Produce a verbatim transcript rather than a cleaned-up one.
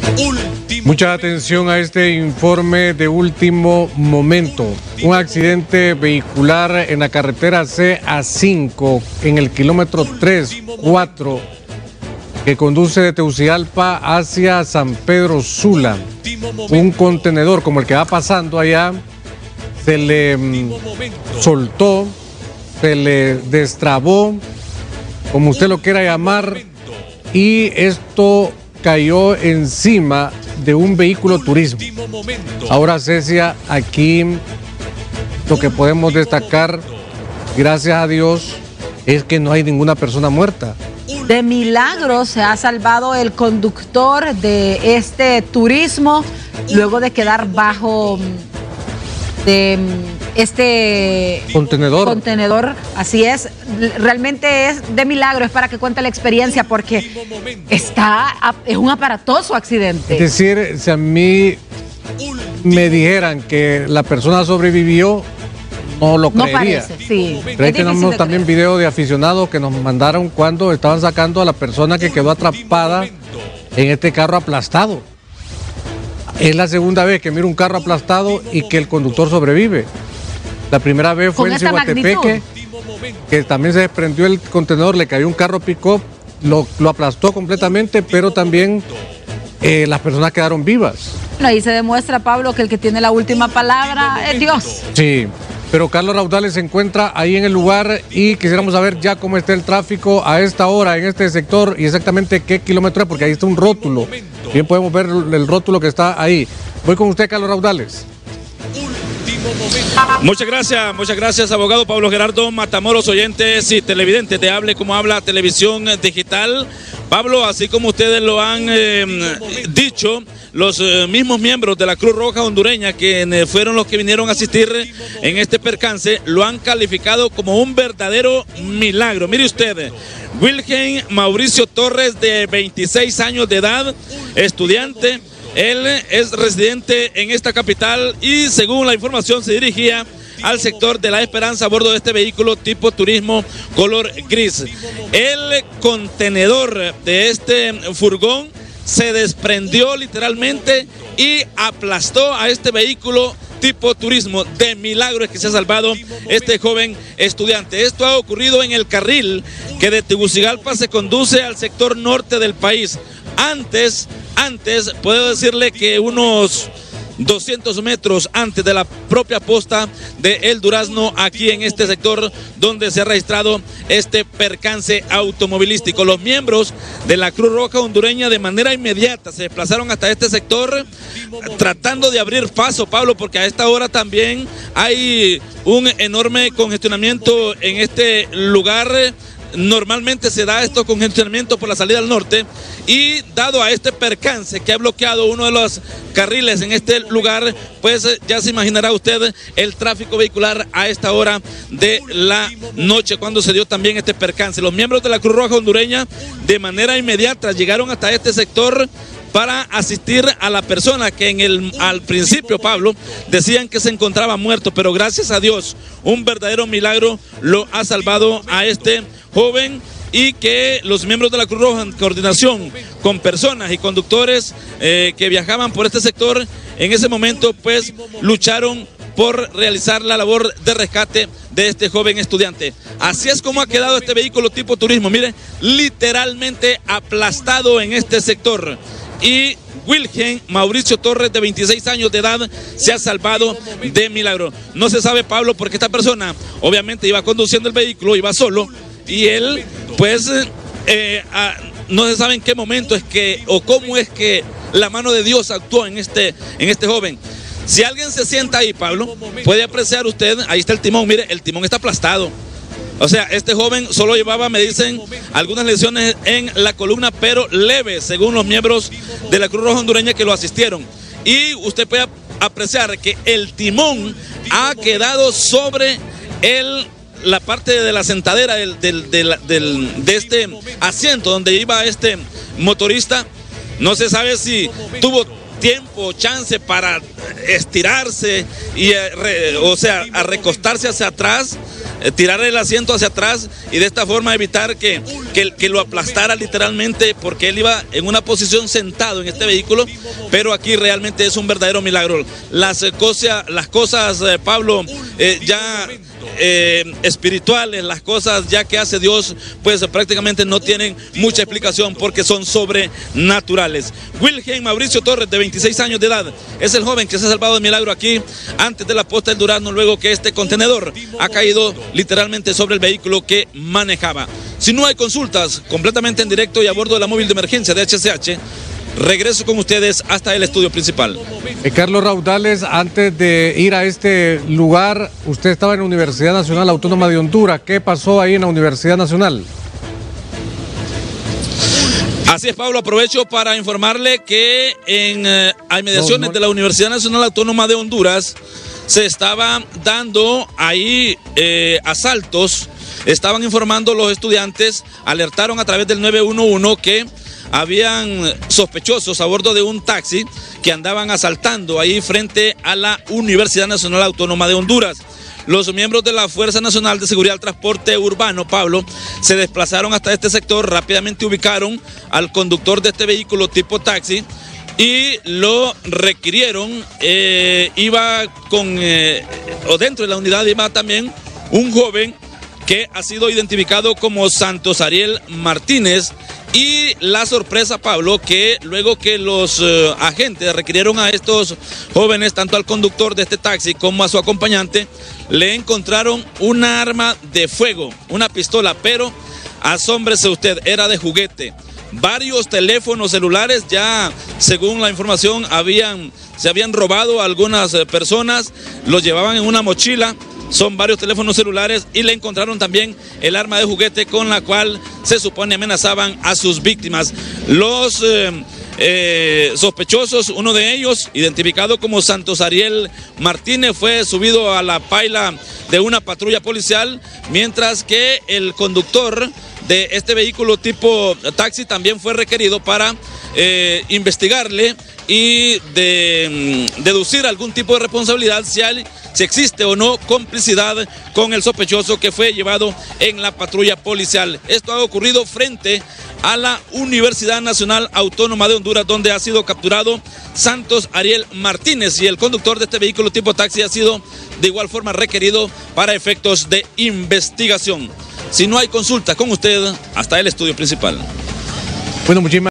Mucha atención a este informe de último momento. Un accidente vehicular en la carretera C A cinco en el kilómetro tres cuatro que conduce de Tegucigalpa hacia San Pedro Sula. Un contenedor como el que va pasando allá se le mm, soltó, se le destrabó, como usted lo quiera llamar, y esto cayó encima de un vehículo turismo. Ahora, Cecia, aquí lo que podemos destacar, gracias a Dios, es que no hay ninguna persona muerta. De milagro se ha salvado el conductor de este turismo luego de quedar bajo de este contenedor. contenedor. Así es, realmente es de milagro, es para que cuente la experiencia porque está, es un aparatoso accidente. Es decir, si a mí me dijeran que la persona sobrevivió, no lo creería. No parece, sí. Pero ahí tenemos también video de aficionados que nos mandaron cuando estaban sacando a la persona que quedó atrapada en este carro aplastado. Es la segunda vez que miro un carro aplastado y que el conductor sobrevive. La primera vez fue en Ciguatepeque, que también se desprendió el contenedor, le cayó un carro pick-up, lo, lo aplastó completamente, pero también eh, las personas quedaron vivas. Ahí se demuestra, Pablo, que el que tiene la última palabra es Dios. Sí. Pero Carlos Raudales se encuentra ahí en el lugar y quisiéramos saber ya cómo está el tráfico a esta hora en este sector y exactamente qué kilómetro es, porque ahí está un rótulo. Bien podemos ver el rótulo que está ahí. Voy con usted, Carlos Raudales. Muchas gracias, muchas gracias, abogado Pablo Gerardo Matamoros, oyentes y televidentes de Hable Como Habla Televisión Digital. Pablo, así como ustedes lo han eh, dicho, los eh, mismos miembros de la Cruz Roja hondureña, que eh, fueron los que vinieron a asistir en este percance, lo han calificado como un verdadero milagro. Mire usted, Wilhelm Mauricio Torres, de veintiséis años de edad, estudiante. Él es residente en esta capital y, según la información, se dirigía al sector de La Esperanza a bordo de este vehículo tipo turismo color gris. El contenedor de este furgón se desprendió literalmente y aplastó a este vehículo tipo turismo. De milagro es que se ha salvado este joven estudiante. Esto ha ocurrido en el carril que de Tegucigalpa se conduce al sector norte del país. Antes, antes, puedo decirle que unos doscientos metros antes de la propia posta de El Durazno, aquí en este sector donde se ha registrado este percance automovilístico. Los miembros de la Cruz Roja hondureña de manera inmediata se desplazaron hasta este sector tratando de abrir paso, Pablo, porque a esta hora también hay un enorme congestionamiento en este lugar. Normalmente se da estos congestionamientos por la salida al norte y dado a este percance que ha bloqueado uno de los carriles en este lugar, pues ya se imaginará usted el tráfico vehicular a esta hora de la noche cuando se dio también este percance. Los miembros de la Cruz Roja hondureña de manera inmediata llegaron hasta este sector para asistir a la persona que en el al principio, Pablo, decían que se encontraba muerto, pero gracias a Dios, un verdadero milagro lo ha salvado a este joven, y que los miembros de la Cruz Roja, en coordinación con personas y conductores eh, que viajaban por este sector, en ese momento pues lucharon por realizar la labor de rescate de este joven estudiante. Así es como ha quedado este vehículo tipo turismo, mire, literalmente aplastado en este sector. Y Wilhelm Mauricio Torres, de veintiséis años de edad, se ha salvado de milagro. No se sabe, Pablo, porque esta persona obviamente iba conduciendo el vehículo, iba solo, y él pues eh, a, no se sabe en qué momento es que o cómo es que la mano de Dios actuó en este, en este joven. Si alguien se sienta ahí, Pablo, puede apreciar usted, ahí está el timón, mire, el timón está aplastado. O sea, este joven solo llevaba, me dicen, algunas lesiones en la columna, pero leves, según los miembros de la Cruz Roja hondureña que lo asistieron. Y usted puede apreciar que el timón ha quedado sobre el, la parte de la sentadera del, del, del, del, de este asiento donde iba este motorista. No se sabe si tuvo tiempo, chance para estirarse y, o sea, a recostarse hacia atrás. eh, tirar el asiento hacia atrás y de esta forma evitar que, que, que lo aplastara literalmente, porque él iba en una posición sentado en este vehículo, pero aquí realmente es un verdadero milagro. Las, eh, cosa, las cosas, eh, Pablo, eh, ya eh, espirituales, las cosas ya que hace Dios, pues prácticamente no tienen mucha explicación porque son sobrenaturales. Wilhelm Mauricio Torres, de veintiséis años de edad, es el joven que se ha salvado de milagro aquí antes de la posta del Durazno, luego que este contenedor ha caído literalmente sobre el vehículo que manejaba. Si no hay consultas, completamente en directo y a bordo de la móvil de emergencia de H C H, regreso con ustedes hasta el estudio principal. Eh, Carlos Raudales, antes de ir a este lugar, usted estaba en la Universidad Nacional Autónoma de Honduras. ¿Qué pasó ahí en la Universidad Nacional? Así es, Pablo, aprovecho para informarle que en eh, inmediaciones no, no. de la Universidad Nacional Autónoma de Honduras se estaban dando ahí eh, asaltos, estaban informando los estudiantes, alertaron a través del nueve uno uno que habían sospechosos a bordo de un taxi que andaban asaltando ahí frente a la Universidad Nacional Autónoma de Honduras. Los miembros de la Fuerza Nacional de Seguridad del Transporte Urbano, Pablo, se desplazaron hasta este sector, rápidamente ubicaron al conductor de este vehículo tipo taxi y lo requirieron. Eh, iba con, eh, o dentro de la unidad iba también un joven que ha sido identificado como Santos Ariel Martínez. Y la sorpresa, Pablo, que luego que los eh, agentes requirieron a estos jóvenes, tanto al conductor de este taxi como a su acompañante, le encontraron una arma de fuego, una pistola, pero asómbrese usted, era de juguete. Varios teléfonos celulares, ya según la información, habían, se habían robado a algunas eh, personas, los llevaban en una mochila. Son varios teléfonos celulares y le encontraron también el arma de juguete con la cual se supone amenazaban a sus víctimas. Los eh, eh, sospechosos, uno de ellos, identificado como Santos Ariel Martínez, fue subido a la paila de una patrulla policial, mientras que el conductor de este vehículo tipo taxi también fue requerido para eh, investigarle y de mm, deducir algún tipo de responsabilidad si hay si existe o no complicidad con el sospechoso que fue llevado en la patrulla policial. Esto ha ocurrido frente a la Universidad Nacional Autónoma de Honduras, donde ha sido capturado Santos Ariel Martínez, y el conductor de este vehículo tipo taxi ha sido de igual forma requerido para efectos de investigación. Si no hay consulta con usted, hasta el estudio principal. Bueno, muchísimas